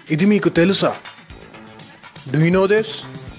ఇది మీకు తెలుసా? Do you know this?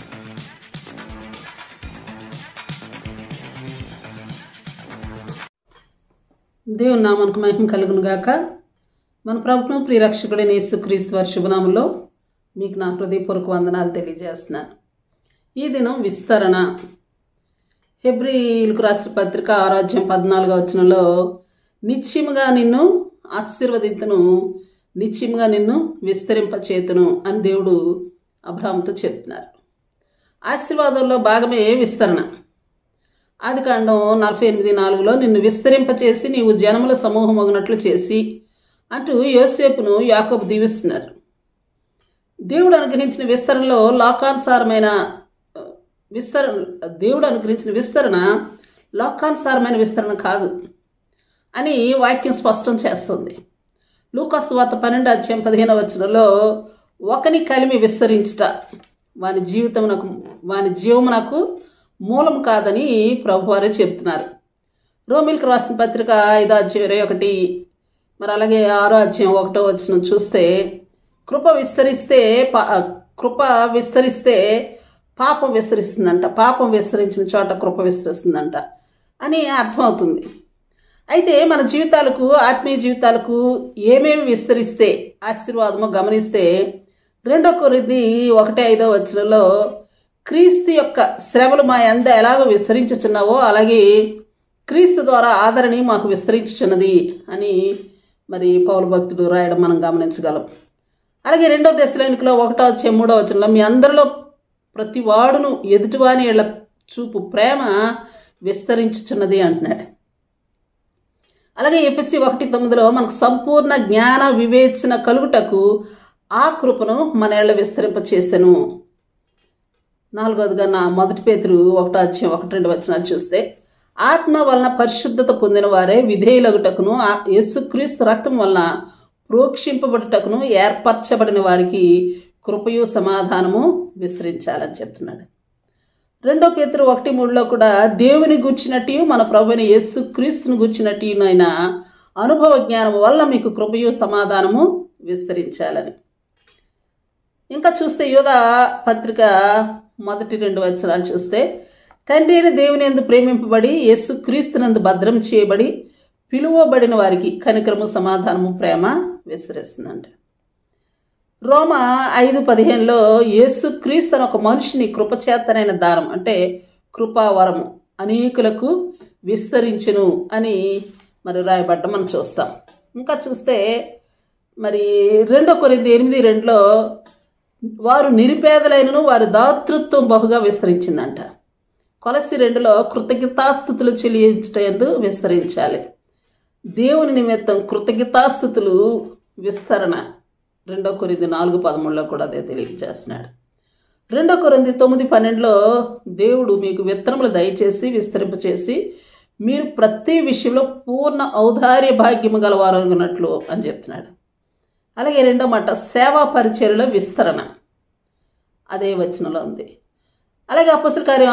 దేవుని నామానికి మహిమ కలుగును గాక. మన ప్రభువును ప్రియరక్షకుడైన యేసుక్రీస్తు వారి శుభనామంలో మీకు నా హృదయపూర్వక వందనాలు తెలియజేస్తున్నాను. ఈ దినం విస్తరణ. హెబ్రీయులకు రాసిన పత్రిక 6:14 నిశ్చయముగా నిన్ను ఆశీర్వదింతును, నిశ్చయముగా నిన్ను విస్తరింపచేతును అని దేవుడు అబ్రహాముతో చెప్తున్నారు. ఆశీర్వాదంలో భాగమే విస్తరణ. ఆదికాండం 48:4 నిన్ను విస్తరింపచేసి నీవు జనముల సమూహమగునట్లు చేసి అంటూ యోసేపును యాకోబు దీవిస్తున్నారు. దేవుడు అనుగ్రహించిన విస్తరణలో లోకానుసారమైన విస్తరణ కాదు అని వాక్యం స్పష్టం చేస్తుంది. లూకాసు వార్త 12:15 ఒకని కలిమి విస్తరించుట వాని జీవమునకు మూలం కాదని ప్రభువారే చెప్తున్నారు. రోమిలకు రాసిన పత్రిక 5:21 మరి అలాగే 6:1 చూస్తే కృప విస్తరిస్తే పాపం విస్తరిస్తుందంట, పాపం విస్తరించిన చోట కృప విస్తరిస్తుందంట అని అర్థమవుతుంది. అయితే మన జీవితాలకు, ఆత్మీయ జీవితాలకు ఏమేమి విస్తరిస్తే ఆశీర్వాదమో గమనిస్తే 2 కొరింథీ 1:5 క్రీస్తు యొక్క శ్రమలు మా యందు ఎలాగో విస్తరించుచున్నావో అలాగే క్రీస్తు ద్వారా ఆదరణ మాకు విస్తరించుచున్నది అని మరి పౌలు భక్తుడు రాయడం మనం గమనించగలం. అలాగే 2 దశలోనికలో 1:3 మీ అందరిలో ప్రతి వాడును ఎదుటివాని ఏళ్ల చూపు ప్రేమ విస్తరించుచున్నది అంటున్నాడు. అలాగే ఎఫెసీ 1:9 మనకు సంపూర్ణ జ్ఞాన వివేచన కలుగుటకు ఆ కృపను మన ఏళ్ల విస్తరింపచేసెను. 4వదిగా మొదటి పేతురు 1:1-2 చూస్తే ఆత్మ వలన పరిశుద్ధత పొందిన వారే విధేయులగుటకును యేసుక్రీస్తు రక్తం వలన ప్రోక్షింపబడుటకును ఏర్పరచబడిన వారికి కృపయు సమాధానము విస్తరించాలని చెప్తున్నాడు. 2 పేతురు 1:3 కూడా దేవుని గూర్చినట్టు మన ప్రభువైన యేసుక్రీస్తును గూర్చినట్టునైన అనుభవ జ్ఞానం వల్ల మీకు కృపయు సమాధానము విస్తరించాలని. ఇంకా చూస్తే యోధా పత్రిక 1:2 చూస్తే తండ్రి అయిన దేవుని యందు ప్రేమింపబడి యేసుక్రీస్తునందు భద్రం చేయబడి పిలువబడిన వారికి కనికరము సమాధానము ప్రేమ విస్తరిస్తుందంట. రోమా 5:15 యేసుక్రీస్తు అని ఒక మనిషిని కృపచేతనైన దానం అంటే కృపావరము అనేకులకు విస్తరించును అని మరి రాయబడ్డ మనం చూస్తాం. ఇంకా చూస్తే మరి 2 కొరింథీ 8:2 వారు నిరుపేదలైనను వారి దాతృత్వం బహుగా విస్తరించిందంట. కొలస్సీ 2 కృతజ్ఞతాస్తుతులు చెల్లించుటయందు విస్తరించాలి. దేవుని నిమిత్తం కృతజ్ఞతాస్తుతులు విస్తరణ 2 కొరింథీ 4:13 కూడా అదే తెలియజేస్తున్నాడు. 2 కొరింథీ 9:12 దేవుడు మీకు విత్తనములు దయచేసి విస్తరింపచేసి మీరు ప్రతి విషయంలో పూర్ణ ఔదార్య భాగ్యము గలవారగినట్లు అని చెప్తున్నాడు. అలాగే 2వ మాట సేవా పరిచర్యలో విస్తరణ అదే వచనంలో ఉంది. అలాగే అపొస్తలుల కార్యం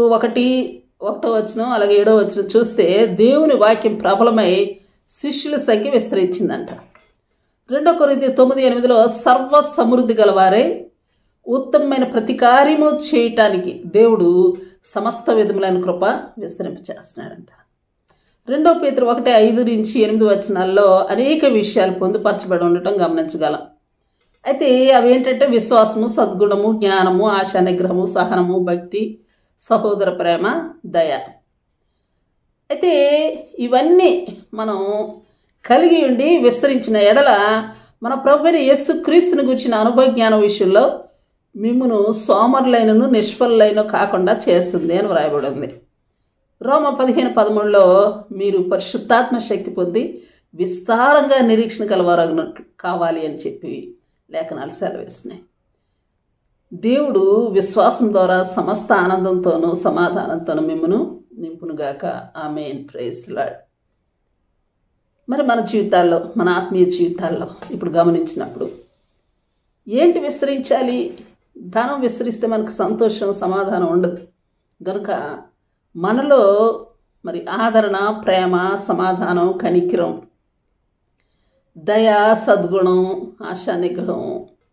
6:1 అలాగే 7వ చూస్తే దేవుని వాక్యం ప్రబలమై శిష్యుల సంఖ్య విస్తరించిందంట. 2 కొరింథీ 9:8 సర్వ సమృద్ధి గలవారే ఉత్తమమైన ప్రతి కార్యము చేయటానికి దేవుడు సమస్త విధములైన కృప విస్తరింపచేస్తున్నాడంట. 2 పేతురు 1:5-8 అనేక విషయాలు పొందుపరచబడి ఉండటం గమనించగలం. అయితే అవి ఏంటంటే విశ్వాసము, సద్గుణము, జ్ఞానము, ఆశా నిగ్రహము, సహనము, భక్తి, సహోదర ప్రేమ, దయ. అయితే ఇవన్నీ మనం కలిగి ఉండి విస్తరించిన ఎడల మన ప్రభువైన యేసుక్రీస్తుని గురించిన అనుభవ జ్ఞానం విషయంలో మిమ్మును సోమరులైనను నిష్ఫలులైన కాకుండా చేస్తుంది అని వ్రాయబడి ఉంది. రోమా 15:13 మీరు పరిశుద్ధాత్మ శక్తి పొంది విస్తారంగా నిరీక్షణ కలవారగినట్లు కావాలి అని చెప్పి లేఖనాలు సెలవిస్తున్నాయి. దేవుడు విశ్వాసం ద్వారా సమస్త ఆనందంతోనూ సమాధానంతోనూ మిమ్మను నింపునుగాక. ఆమేన్. Praise lord. మరి మన జీవితాల్లో, మన ఆత్మీయ జీవితాల్లో ఇప్పుడు గమనించినప్పుడు ఏంటి విస్తరించాలి? ధనం విస్తరిస్తే మనకు సంతోషం, సమాధానం ఉండదు. కనుక మనలో మరి ఆదరణ, ప్రేమ, సమాధానం, కనికరం, దయ, సద్గుణం, ఆశా నిగ్రహం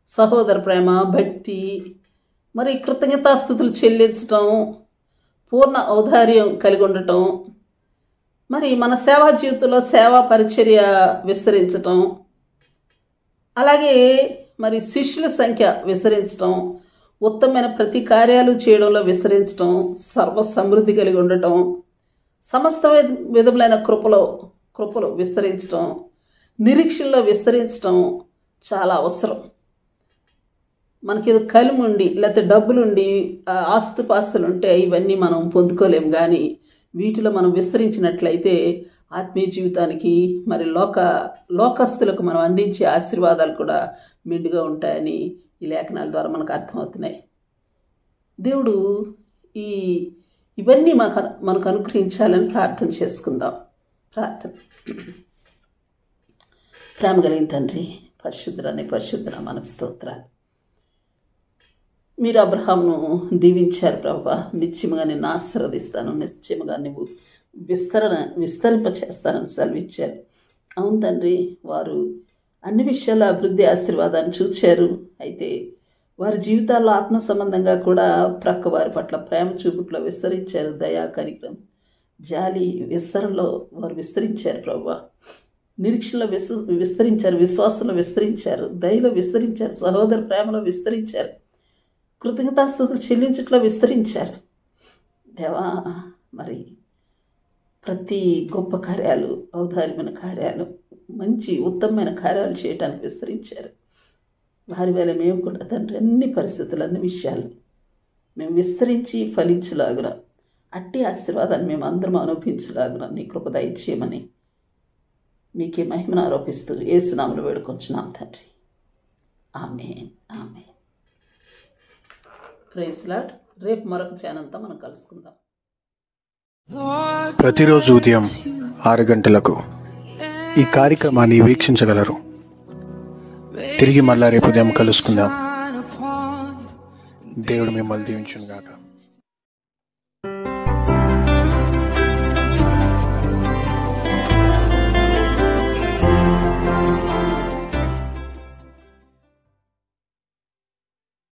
సహోదర ప్రేమ, భక్తి, మరి కృతజ్ఞతాస్థుతులు చెల్లించటం, పూర్ణ ఔదార్యం కలిగి ఉండటం, మరి మన సేవా జీవితంలో సేవా పరిచర్య విస్తరించటం, అలాగే మరి శిష్యుల సంఖ్య విస్తరించటం, ఉత్తమమైన ప్రతి కార్యాలు చేయడంలో విస్తరించటం, సర్వ సమృద్ధి కలిగి ఉండటం, సమస్త విధములైన కృపలు విస్తరించటం, నిరీక్షణలో విస్తరించటం చాలా అవసరం. మనకి ఏదో కలిముండి లేకపోతే డబ్బులుండి ఆస్తుపాస్తులు ఉంటే ఇవన్నీ మనం పొందుకోలేము. కానీ వీటిలో మనం విస్తరించినట్లయితే ఆత్మీయ జీవితానికి మరి లోకస్తులకు మనం అందించే ఆశీర్వాదాలు కూడా మెండుగా ఉంటాయని ఈ లేఖనాల ద్వారా మనకు అర్థమవుతున్నాయి. దేవుడు ఇవన్నీ మనకు అనుగ్రహించాలని ప్రార్థన చేసుకుందాం. ప్రార్థన. ప్రేమ కలిగిన తండ్రి, పరిశుద్ధ మనకు స్తోత్రాలు. మీరు అబ్రహామును దీవించారు ప్రభా. నిత్యముగా నిన్ను ఆశీర్వదిస్తాను, నిత్యముగా నువ్వు విస్తరింపచేస్తానని సెలవిచ్చారు. అవును తండ్రి, వారు అన్ని విషయాల్లో అభివృద్ధి ఆశీర్వాదాన్ని చూచారు. అయితే వారి జీవితాల్లో ఆత్మ సంబంధంగా కూడా ప్రక్క వారి పట్ల ప్రేమ చూపుట్లో విస్తరించారు. దయా, కనికరం, జాలి, విస్తరణలో వారు విస్తరించారు ప్రభా. నిరీక్షణలో విస్తరించారు, విశ్వాసంలో విస్తరించారు, దయలో విస్తరించారు, సహోదర ప్రేమలో విస్తరించారు, కృతజ్ఞతాస్తుతులు చెల్లించట్లో విస్తరించారు. దేవా, మరి ప్రతి గొప్ప కార్యాలు, ఔదార్యమైన కార్యాలు, మంచి ఉత్తమమైన కార్యాలు చేయడానికి విస్తరించారు. వారి వేళ మేము కూడా తండ్రి అన్ని పరిస్థితులు, అన్ని విషయాలు మేము విస్తరించి ఫలించలాగున, అట్టి ఆశీర్వాదాన్ని మేము అందరం అనుభవించలాగున నీ కృప దయచేయమని మీకే మహిమను ఆరోపిస్తూ యేసు నామములో వేడుకొంచున్నాం తండ్రి. ఆమేన్, ఆమేన్. Praise Lord. రేపు మరొక ఛానల్తో మనం కలుసుకుందాం. ప్రతిరోజు ఉదయం 6 గంటలకు ఈ కార్యక్రమాన్ని వీక్షించగలరు. తిరిగి మళ్ళా రేపు ఉదయం కలుసుకుందాం. దేవుడు మిమ్మల్ని దీవించును గాక.